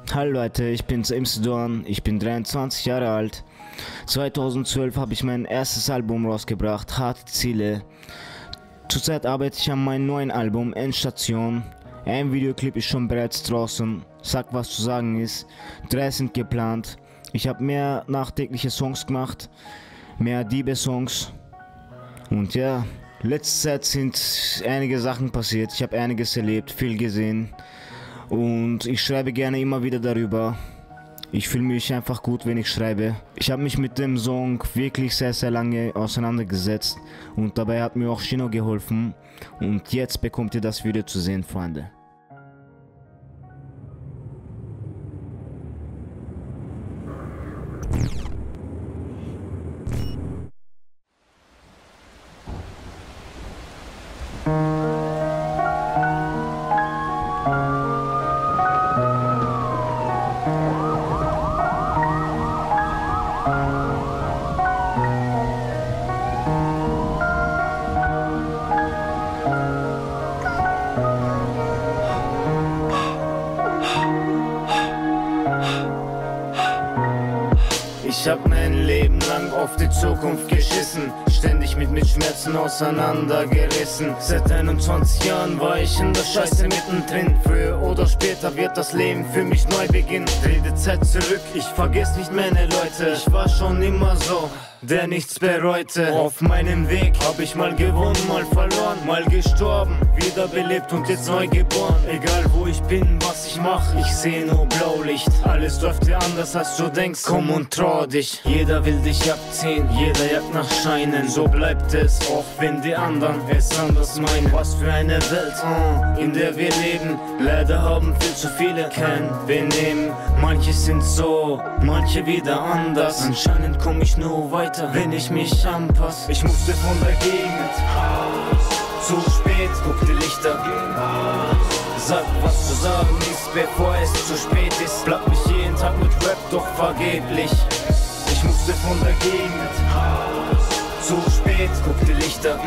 Hallo Leute, ich bin's Imsedorn, ich bin 23 Jahre alt. 2012 habe ich mein erstes Album rausgebracht, Harte Ziele. Zurzeit arbeite ich an meinem neuen Album, Endstation. Ein Videoclip ist schon bereits draußen, Sag was zu sagen ist. 3 sind geplant. Ich habe mehr nachträgliche Songs gemacht, mehr Diebe-Songs. Und ja, letzte Zeit sind einige Sachen passiert, ich habe einiges erlebt, viel gesehen. Und ich schreibe gerne immer wieder darüber. Ich fühle mich einfach gut, wenn ich schreibe. Ich habe mich mit dem Song wirklich sehr lange auseinandergesetzt. Und dabei hat mir auch Shino geholfen. Und jetzt bekommt ihr das Video zu sehen, Freunde. Ich hab mein Leben lang auf die Zukunft geschissen, ständig mit Schmerzen auseinandergerissen. Seit 21 Jahren war ich in der Scheiße mittendrin. Früher oder später wird das Leben für mich neu beginnen. Dreh die Zeit zurück, ich vergess nicht meine Leute. Ich war schon immer so, der nichts bereute. Auf meinem Weg hab ich mal gewonnen, mal verloren, mal gestorben, wiederbelebt und jetzt neu geboren. Egal wo ich bin, was ich mach, ich seh nur Blaulicht. Alles läuft dir anders als du denkst, komm und trau dich. Jeder will dich abziehen, jeder jagt nach Scheinen. So bleibt es, auch wenn die anderen es anders meinen. Was für eine Welt, in der wir leben. Leider haben viel zu viele kein Benehmen. Manche sind so, manche wieder anders. Anscheinend komm ich nur weiter, wenn ich mich anpasse. Ich musste von der Gegend raus. Zu spät, guck die Lichter. Sag was zu sagen ist, bevor es zu spät ist. Platt mich jeden Tag mit Rap, doch vergeblich. Ich musste von der Gegend raus. Zu spät, guck die Lichter.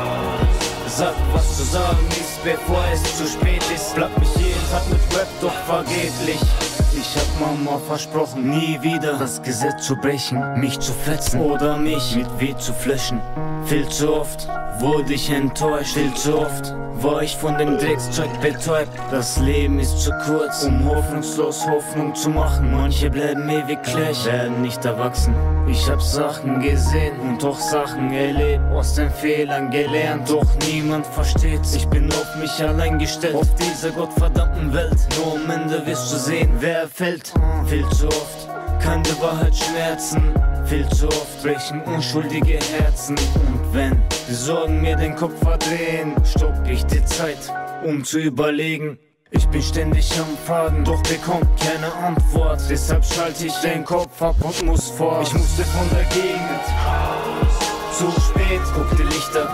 Sag was zu sagen ist, bevor es zu spät ist. Platt mich jeden Tag mit Rap, doch vergeblich. Ich hab Mama versprochen, nie wieder das Gesetz zu brechen, mich zu fetzen oder mich mit Weh zu flashen. Viel zu oft wurde ich enttäuscht, viel zu oft war ich von dem Dreckszeug betäubt. Das Leben ist zu kurz, um hoffnungslos Hoffnung zu machen. Manche bleiben ewig gleich, werden nicht erwachsen. Ich hab Sachen gesehen und auch Sachen erlebt, aus den Fehlern gelernt. Doch niemand versteht's, ich bin auf mich allein gestellt, auf dieser gottverdammten Welt. Nur am Ende wirst du sehen, wer fällt. Viel zu oft kann die Wahrheit schmerzen. Viel zu oft brechen unschuldige Herzen. Und wenn die Sorgen mir den Kopf verdrehen, stopp ich die Zeit, um zu überlegen. Ich bin ständig am Fragen, doch bekomm keine Antwort. Deshalb schalte ich den Kopf ab und muss fort. Ich musste von der Gegend raus. Zu spät, guck die Lichter.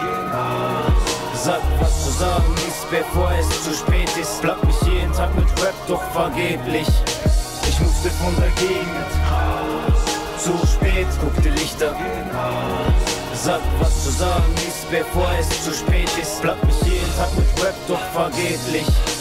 Sag was zu sagen ist, bevor es zu spät ist. Platt mich jeden Tag mit Rap, doch vergeblich. Ich musste von der Gegend raus. Zu spät, guck die Lichter. Sag was zu sagen ist, bevor es zu spät ist. Platt mich jeden Tag mit Rap, doch vergeblich.